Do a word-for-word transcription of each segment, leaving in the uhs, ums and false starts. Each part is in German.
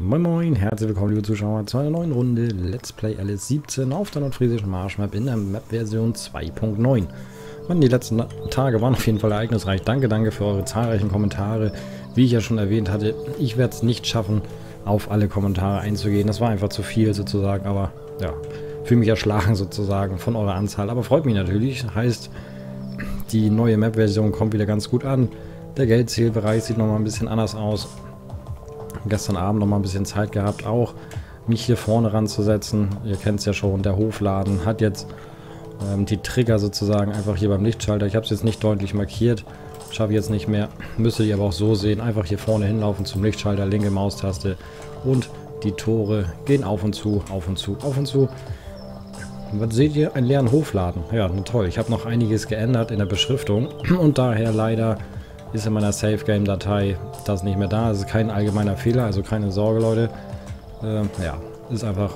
Moin Moin, herzlich willkommen liebe Zuschauer zu einer neuen Runde Let's Play L S siebzehn auf der nordfriesischen Marschmap in der Map-Version zwei Punkt neun. Und die letzten Tage waren auf jeden Fall ereignisreich. Danke, danke für eure zahlreichen Kommentare. Wie ich ja schon erwähnt hatte, ich werde es nicht schaffen, auf alle Kommentare einzugehen. Das war einfach zu viel sozusagen, aber ja, fühle mich erschlagen sozusagen von eurer Anzahl. Aber freut mich natürlich, heißt, die neue Map-Version kommt wieder ganz gut an. Der Geldzählbereich sieht nochmal ein bisschen anders aus. Gestern Abend noch mal ein bisschen Zeit gehabt, auch mich hier vorne ranzusetzen. Ihr kennt es ja schon, der Hofladen hat jetzt ähm, die Trigger sozusagen einfach hier beim Lichtschalter. Ich habe es jetzt nicht deutlich markiert, schaffe ich jetzt nicht mehr. Müsstet ihr aber auch so sehen, einfach hier vorne hinlaufen zum Lichtschalter, linke Maustaste und die Tore gehen auf und zu, auf und zu, auf und zu. Und was seht ihr? Einen leeren Hofladen. Ja, na toll. Ich habe noch einiges geändert in der Beschriftung und daher leider ist in meiner Save-Game-Datei das nicht mehr da. Das ist kein allgemeiner Fehler, also keine Sorge, Leute. Ähm, ja, ist einfach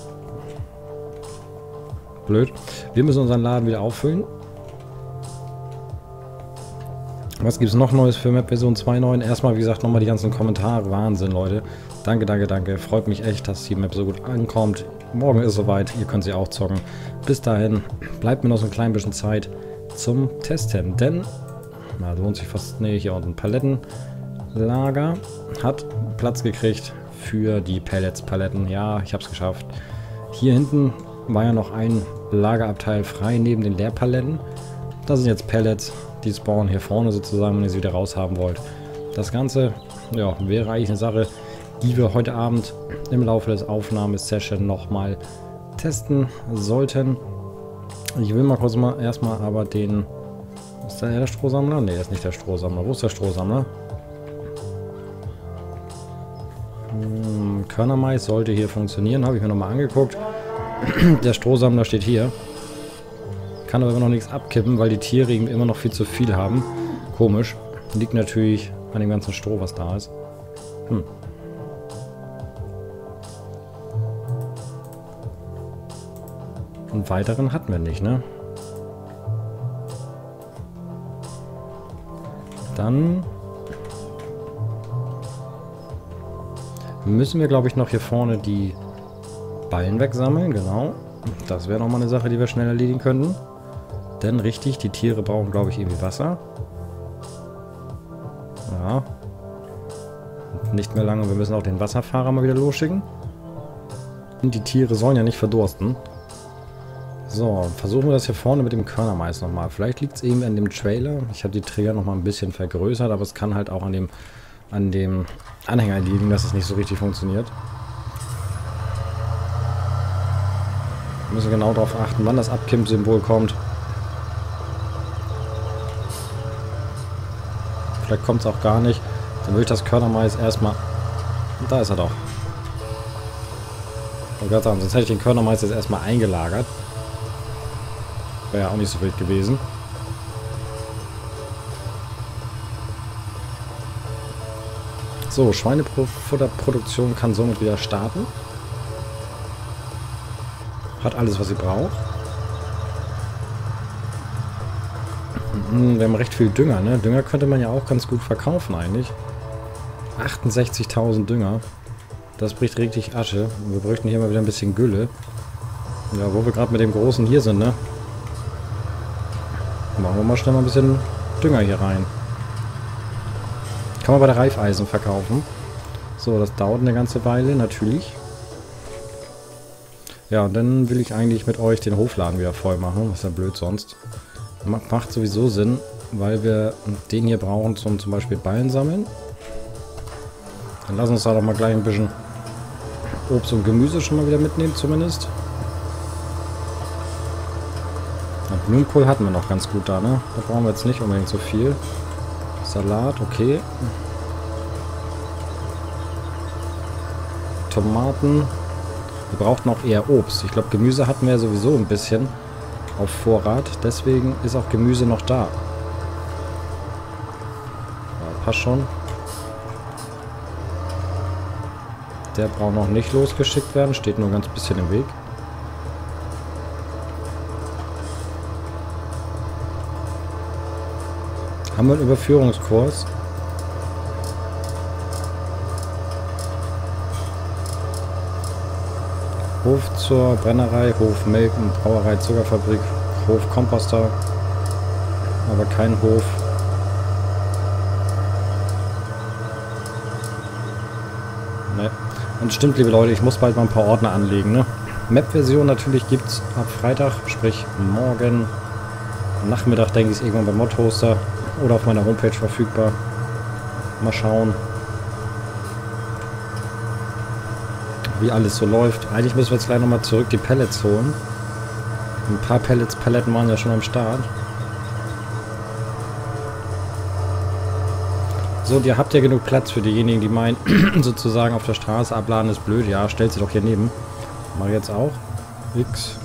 blöd. Wir müssen unseren Laden wieder auffüllen. Was gibt es noch Neues für Map-Version zwei Punkt neun? Erstmal, wie gesagt, nochmal die ganzen Kommentare. Wahnsinn, Leute. Danke, danke, danke. Freut mich echt, dass die Map so gut ankommt. Morgen ist soweit. Ihr könnt sie auch zocken. Bis dahin bleibt mir noch so ein klein bisschen Zeit zum Testen. Denn na, lohnt sich fast. Ne, hier unten Palettenlager hat Platz gekriegt für die Pellets-Paletten. Ja, ich habe es geschafft. Hier hinten war ja noch ein Lagerabteil frei neben den Leerpaletten. Das sind jetzt Pellets, die spawnen hier vorne sozusagen, wenn ihr sie wieder raus haben wollt. Das Ganze, ja, wäre eigentlich eine Sache, die wir heute Abend im Laufe des Aufnahmesession nochmal testen sollten. Ich will mal kurz mal erstmal aber den... Ist da der Strohsammler? Ne, ist nicht der Strohsammler. Wo ist der Strohsammler? Hm, Körnermais sollte hier funktionieren. Habe ich mir nochmal angeguckt. Der Strohsammler steht hier. Kann aber immer noch nichts abkippen, weil die Tiere immer noch viel zu viel haben. Komisch. Liegt natürlich an dem ganzen Stroh, was da ist. Hm. Und weiteren hatten wir nicht, ne? Dann müssen wir, glaube ich, noch hier vorne die Ballen wegsammeln. Genau. Das wäre nochmal eine Sache, die wir schnell erledigen könnten. Denn richtig, die Tiere brauchen, glaube ich, irgendwie Wasser. Ja. Nicht mehr lange. Wir müssen auch den Wasserfahrer mal wieder losschicken. Und die Tiere sollen ja nicht verdursten. So, versuchen wir das hier vorne mit dem Körnermais nochmal. Vielleicht liegt es eben an dem Trailer. Ich habe die Trigger nochmal ein bisschen vergrößert, aber es kann halt auch an dem, an dem Anhänger liegen, dass es nicht so richtig funktioniert. Wir müssen genau darauf achten, wann das Abkipp-Symbol kommt. Vielleicht kommt es auch gar nicht. Dann würde ich das Körnermais erstmal... Da ist er doch. Ich wollte gerade sagen, sonst hätte ich den Körnermais jetzt erstmal eingelagert. Wäre ja auch nicht so wild gewesen. So, Schweinefutterproduktion kann somit wieder starten. Hat alles, was sie braucht. Wir haben recht viel Dünger, ne? Dünger könnte man ja auch ganz gut verkaufen eigentlich. achtundsechzigtausend Dünger. Das bricht richtig Asche. Wir bräuchten hier mal wieder ein bisschen Gülle. Ja, wo wir gerade mit dem Großen hier sind, ne? Machen wir mal schnell mal ein bisschen Dünger hier rein. Kann man bei der Reifeisen verkaufen. So, das dauert eine ganze Weile, natürlich. Ja, und dann will ich eigentlich mit euch den Hofladen wieder voll machen. Was ist ja blöd sonst. Macht sowieso Sinn, weil wir den hier brauchen zum zum Beispiel Ballen sammeln. Dann lass uns da doch mal gleich ein bisschen Obst und Gemüse schon mal wieder mitnehmen zumindest. Blumenkohl hatten wir noch ganz gut da, ne? Da brauchen wir jetzt nicht unbedingt so viel. Salat, okay. Tomaten. Wir brauchten auch eher Obst. Ich glaube, Gemüse hatten wir sowieso ein bisschen auf Vorrat. Deswegen ist auch Gemüse noch da. Ja, passt schon. Der braucht noch nicht losgeschickt werden. Steht nur ganz bisschen im Weg. Haben wir einen Überführungskurs? Hof zur Brennerei, Hof Melk- und Brauerei, Zuckerfabrik, Hof Komposter, aber kein Hof. Ne. Und stimmt, liebe Leute, ich muss bald mal ein paar Ordner anlegen, ne? Map-Version natürlich gibt es ab Freitag, sprich morgen Nachmittag, denke ich, ist irgendwann beim Mod-Hoster oder auf meiner Homepage verfügbar. Mal schauen, wie alles so läuft. Eigentlich müssen wir jetzt gleich nochmal zurück die Pellets holen. Ein paar Pellets, Paletten waren ja schon am Start. So, und ihr habt ja genug Platz für diejenigen, die meinen, sozusagen auf der Straße abladen ist blöd. Ja, stellt sie doch hier neben. Mach ich jetzt auch. X.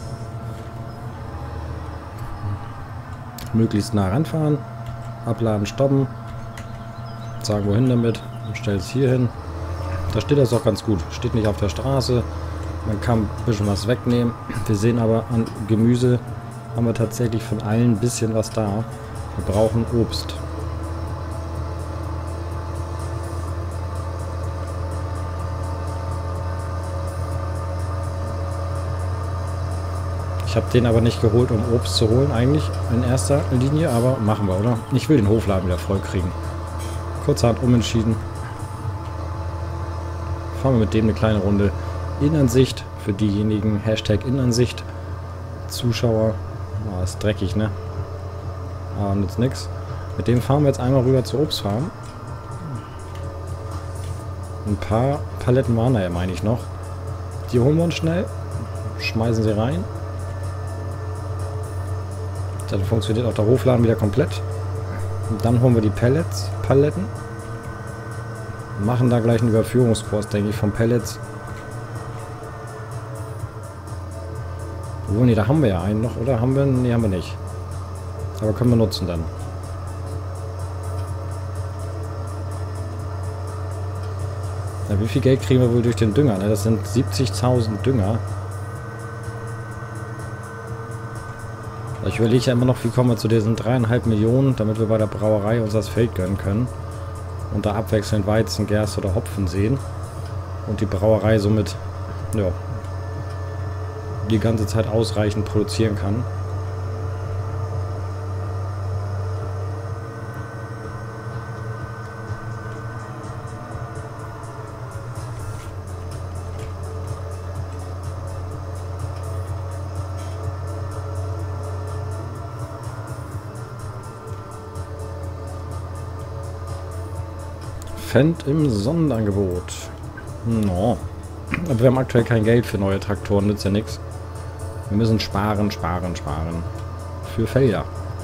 Möglichst nah ranfahren. Abladen, stoppen. Sagen, wohin damit. Und stellt es hier hin. Da steht das auch ganz gut. Steht nicht auf der Straße. Man kann ein bisschen was wegnehmen. Wir sehen aber an Gemüse haben wir tatsächlich von allen ein bisschen was da. Wir brauchen Obst. Ich habe den aber nicht geholt, um Obst zu holen eigentlich in erster Linie, aber machen wir, oder? Ich will den Hofladen wieder voll kriegen. Kurzerhand umentschieden. Fahren wir mit dem eine kleine Runde Innenansicht für diejenigen, Hashtag Innenansicht, Zuschauer. Oh, ist dreckig, ne? Aber nützt nix. Mit dem fahren wir jetzt einmal rüber zur Obstfarm. Ein paar Paletten waren da ja, meine ich, noch. Die holen wir uns schnell, schmeißen sie rein. Dann funktioniert auch der Hofladen wieder komplett. Und dann holen wir die Pellets, Paletten. Machen da gleich einen Überführungskurs, denke ich, von Pellets. Oh ne, da haben wir ja einen noch, oder? Haben wir? Ne, haben wir nicht. Aber können wir nutzen dann. Na, wie viel Geld kriegen wir wohl durch den Dünger? Ne? Das sind siebzigtausend Dünger. Ich überlege ja immer noch, wie kommen wir zu diesen dreieinhalb Millionen, damit wir bei der Brauerei uns das Feld gönnen können. Und da abwechselnd Weizen, Gerste oder Hopfen sehen. Und die Brauerei somit, ja, die ganze Zeit ausreichend produzieren kann. Fendt im Sonderangebot. No. Aber wir haben aktuell kein Geld für neue Traktoren, nützt ja nichts. Wir müssen sparen, sparen, sparen. Für Felder.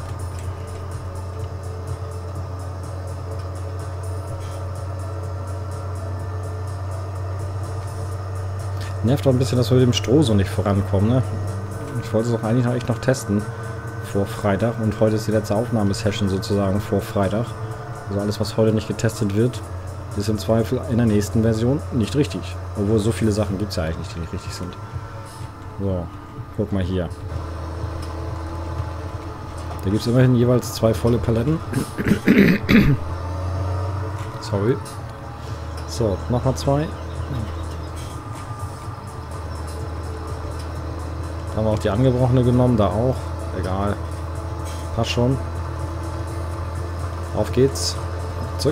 Nervt auch ein bisschen, dass wir mit dem Stroh so nicht vorankommen, ne? Ich wollte es auch eigentlich noch, echt noch testen vor Freitag. Und heute ist die letzte Aufnahmesession sozusagen vor Freitag. Also alles, was heute nicht getestet wird, ist im Zweifel in der nächsten Version nicht richtig. Obwohl so viele Sachen gibt es ja eigentlich nicht, die nicht richtig sind. So, guck mal hier. Da gibt es immerhin jeweils zwei volle Paletten. Sorry. So, nochmal zwei. Da haben wir auch die angebrochene genommen, da auch. Egal. Passt schon. Auf geht's. Zurück.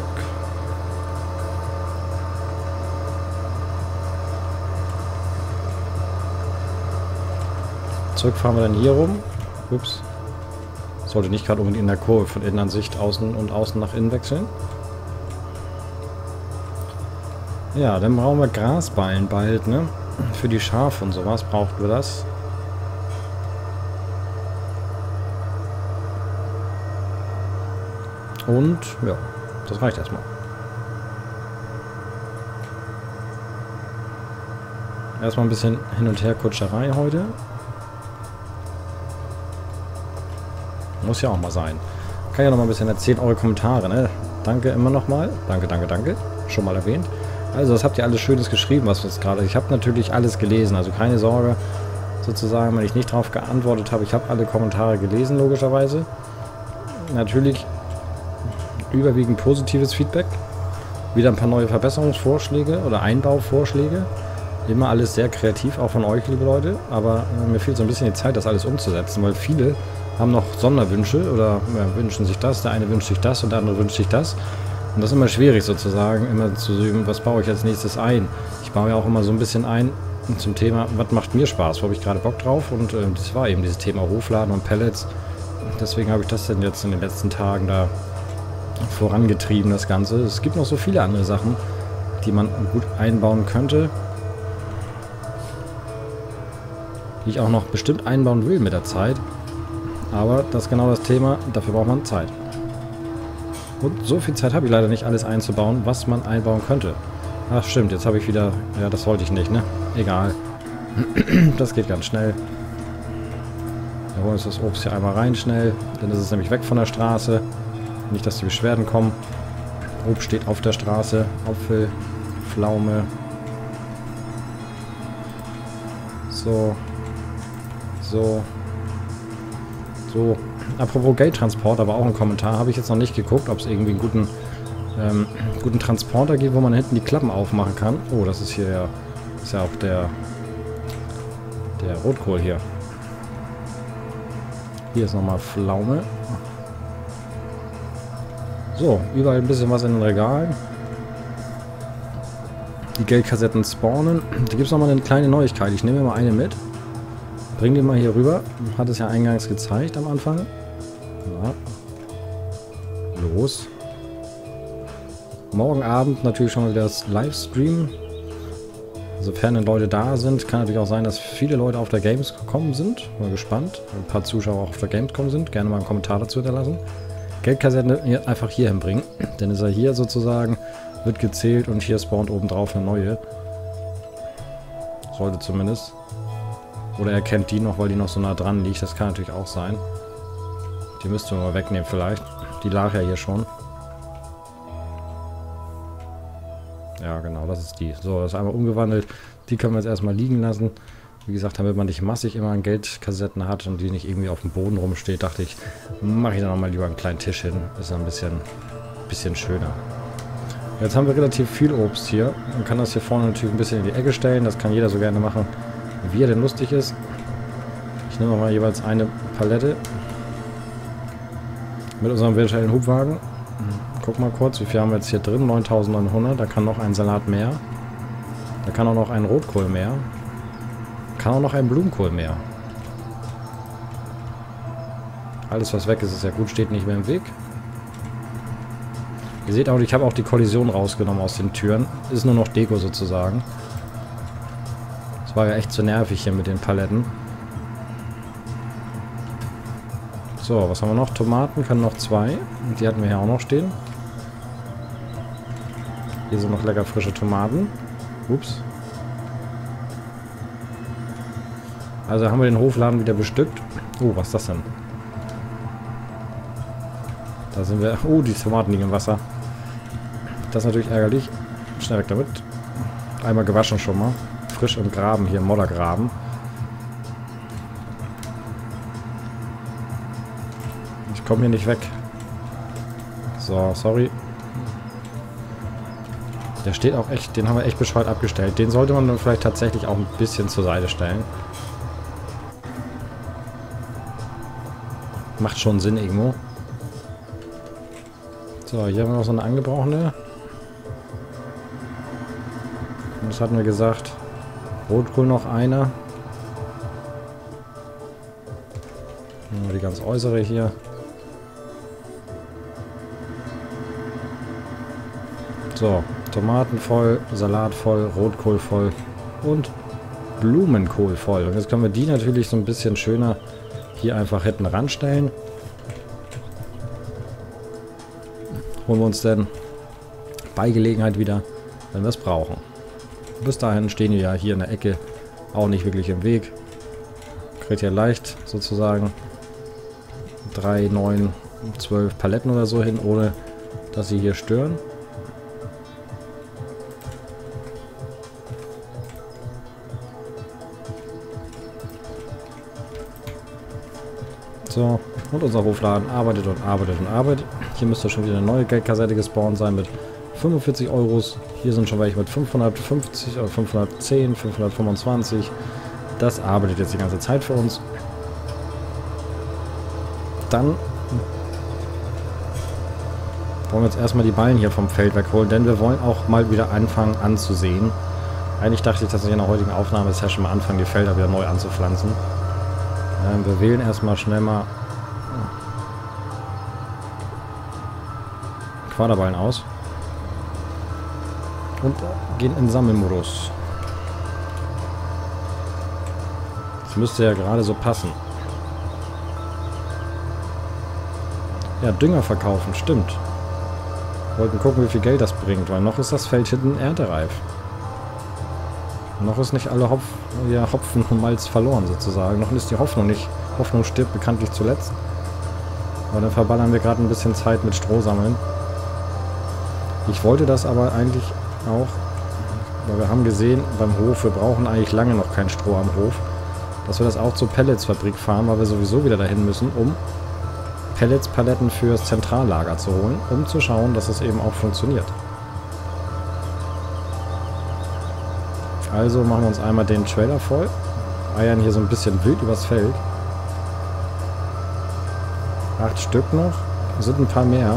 Zurück fahren wir dann hier rum. Ups. Sollte nicht gerade unbedingt in der Kurve von Innenansicht außen und außen nach innen wechseln. Ja, dann brauchen wir Grasballen bald, ne? Für die Schafe und sowas brauchten wir das. Und, ja, das reicht erstmal. Erstmal ein bisschen Hin- und Her-Kutscherei heute. Muss ja auch mal sein. Kann ja noch mal ein bisschen erzählen, eure Kommentare, ne? Danke immer noch mal. Danke, danke, danke. Schon mal erwähnt. Also, das habt ihr alles Schönes geschrieben, was jetzt gerade... Ich habe natürlich alles gelesen, also keine Sorge, sozusagen, wenn ich nicht darauf geantwortet habe. Ich habe alle Kommentare gelesen, logischerweise. Natürlich überwiegend positives Feedback. Wieder ein paar neue Verbesserungsvorschläge oder Einbauvorschläge. Immer alles sehr kreativ, auch von euch, liebe Leute. Aber äh, mir fehlt so ein bisschen die Zeit, das alles umzusetzen, weil viele haben noch Sonderwünsche oder ja, wünschen sich das. Der eine wünscht sich das und der andere wünscht sich das. Und das ist immer schwierig sozusagen, immer zu sehen, was baue ich als nächstes ein. Ich baue ja auch immer so ein bisschen ein zum Thema, was macht mir Spaß, wo habe ich gerade Bock drauf. Und äh, das war eben dieses Thema Hofladen und Pellets. Deswegen habe ich das denn jetzt in den letzten Tagen da vorangetrieben, das Ganze. Es gibt noch so viele andere Sachen, die man gut einbauen könnte. Die ich auch noch bestimmt einbauen will mit der Zeit. Aber das ist genau das Thema, dafür braucht man Zeit. Und so viel Zeit habe ich leider nicht, alles einzubauen, was man einbauen könnte. Ach stimmt, jetzt habe ich wieder... Ja, das wollte ich nicht, ne? Egal. Das geht ganz schnell. Wir holen uns das Obst hier einmal rein schnell. Dann ist es nämlich weg von der Straße. Nicht, dass die Beschwerden kommen. Obst steht auf der Straße. Apfel, Pflaume. So. So. So. Apropos Geldtransport, aber auch ein Kommentar. Habe ich jetzt noch nicht geguckt, ob es irgendwie einen guten, ähm, guten Transporter gibt, wo man hinten die Klappen aufmachen kann. Oh, das ist hier ja... Ist ja auch der... Der Rotkohl hier. Hier ist nochmal Pflaume. So, überall ein bisschen was in den Regalen. Die Geldkassetten spawnen. Da gibt es nochmal eine kleine Neuigkeit. Ich nehme mir mal eine mit. Bring die mal hier rüber. Hat es ja eingangs gezeigt am Anfang. Ja. Los. Morgen Abend natürlich schon wieder das Livestream. Sofern dann Leute da sind, kann natürlich auch sein, dass viele Leute auf der Gamescom sind. Mal gespannt. Ein paar Zuschauer auch auf der Gamescom sind. Gerne mal einen Kommentar dazu hinterlassen. Geldkassette einfach hier hinbringen. Dann ist er hier sozusagen, wird gezählt und hier spawnt oben drauf eine neue. Sollte zumindest. Oder er kennt die noch, weil die noch so nah dran liegt. Das kann natürlich auch sein. Die müssten wir mal wegnehmen vielleicht. Die lag ja hier schon. Ja, genau, das ist die. So, das ist einmal umgewandelt. Die können wir jetzt erstmal liegen lassen. Wie gesagt, damit man nicht massig immer an Geldkassetten hat und die nicht irgendwie auf dem Boden rumsteht, dachte ich, mache ich da nochmal lieber einen kleinen Tisch hin. Ist ein bisschen, bisschen schöner. Jetzt haben wir relativ viel Obst hier. Man kann das hier vorne natürlich ein bisschen in die Ecke stellen. Das kann jeder so gerne machen, wie er denn lustig ist. Ich nehme mal jeweils eine Palette mit unserem virtuellen Hubwagen. Guck mal kurz, wie viel haben wir jetzt hier drin? neuntausendneunhundert. Da kann noch ein Salat mehr. Da kann auch noch ein Rotkohl mehr. Kann auch noch ein Blumenkohl mehr. Alles, was weg ist, ist ja gut, steht nicht mehr im Weg. Ihr seht auch, ich habe auch die Kollision rausgenommen aus den Türen. Ist nur noch Deko sozusagen. Das war ja echt zu nervig hier mit den Paletten. So, was haben wir noch? Tomaten können noch zwei. Die hatten wir hier auch noch stehen. Hier sind noch lecker frische Tomaten. Ups. Also haben wir den Hofladen wieder bestückt. Oh, was ist das denn? Da sind wir... Oh, die Tomaten liegen im Wasser. Das ist natürlich ärgerlich. Schnell weg damit. Einmal gewaschen schon mal. Frisch im Graben, hier im Moddergraben. Ich komme hier nicht weg. So, sorry. Der steht auch echt... Den haben wir echt bescheuert abgestellt. Den sollte man dann vielleicht tatsächlich auch ein bisschen zur Seite stellen. Macht schon Sinn irgendwo. So, hier haben wir noch so eine angebrochene. Und das hatten wir gesagt. Rotkohl noch einer. Die ganz äußere hier. So, Tomaten voll, Salat voll, Rotkohl voll und Blumenkohl voll. Und jetzt können wir die natürlich so ein bisschen schöner hier einfach hinten ranstellen. Holen wir uns dann bei Gelegenheit wieder, wenn wir es brauchen. Bis dahin stehen wir ja hier in der Ecke auch nicht wirklich im Weg. Kriegt ja leicht sozusagen drei, neun, zwölf Paletten oder so hin, ohne dass sie hier stören. So, und unser Hofladen arbeitet und arbeitet und arbeitet. Hier müsste schon wieder eine neue Geldkassette gespawnt sein mit fünfundvierzig Euros. Hier sind schon welche mit fünfhundertfünfzig oder fünfhundertzehn, fünfhundertfünfundzwanzig. Das arbeitet jetzt die ganze Zeit für uns. Dann wollen wir jetzt erstmal die Ballen hier vom Feld wegholen, denn wir wollen auch mal wieder anfangen anzusehen. Eigentlich dachte ich, dass ich in der heutigen Aufnahme das ja schon mal anfangen, die Felder wieder neu anzupflanzen. Ähm, wir wählen erstmal schnell mal Quaderballen aus und gehen in Sammelmodus. Das müsste ja gerade so passen. Ja, Dünger verkaufen, stimmt. Wollten gucken, wie viel Geld das bringt, weil noch ist das Feld hinten erntereif. Noch ist nicht alle Hopf, ja, Hopfen und Malz verloren sozusagen. Noch ist die Hoffnung nicht. Hoffnung stirbt bekanntlich zuletzt. Aber dann verballern wir gerade ein bisschen Zeit mit Stroh sammeln. Ich wollte das aber eigentlich auch, weil wir haben gesehen, beim Hof, wir brauchen eigentlich lange noch kein Stroh am Hof, dass wir das auch zur Pelletsfabrik fahren, weil wir sowieso wieder dahin müssen, um Pelletspaletten fürs Zentrallager zu holen, um zu schauen, dass es eben auch funktioniert. Also machen wir uns einmal den Trailer voll, eiern hier so ein bisschen wild übers Feld. Acht Stück noch, sind ein paar mehr.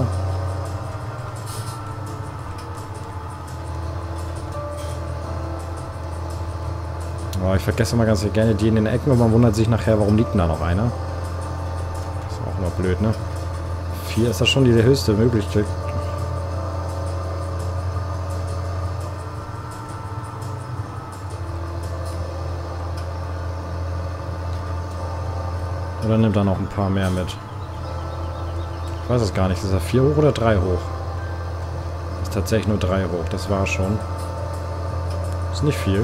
Oh, ich vergesse mal ganz gerne die in den Ecken und man wundert sich nachher, warum liegt denn da noch einer. Ist auch noch blöd, ne? Vier ist das schon die höchste Möglichkeit. Oder nimmt da noch ein paar mehr mit? Ich weiß es gar nicht. Ist er vier hoch oder drei hoch? Ist tatsächlich nur drei hoch. Das war schon. Ist nicht viel.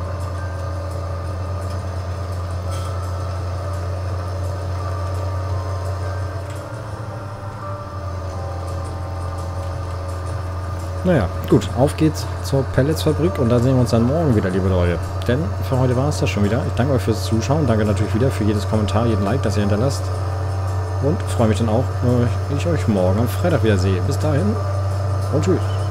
Naja, gut, auf geht's zur Pelletsfabrik und dann sehen wir uns dann morgen wieder, liebe Leute. Denn für heute war es das schon wieder. Ich danke euch fürs Zuschauen, danke natürlich wieder für jedes Kommentar, jeden Like, das ihr hinterlasst. Und freue mich dann auch, wenn ich euch morgen am Freitag wieder sehe. Bis dahin und tschüss.